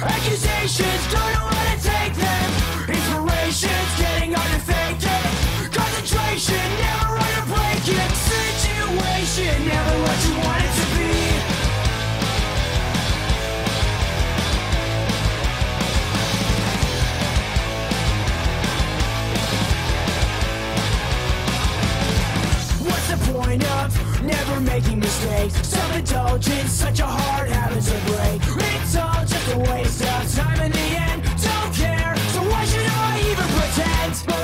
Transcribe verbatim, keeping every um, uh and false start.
Accusations, don't know how to take them. Inspiration's getting hard to fake it. Concentration, never run or break it. Situation, never what you want it to be. What's the point of never making mistakes? Self-indulgence, such a hard habit to break. It's all just a waste of time in the end. Don't care, so why should I even pretend?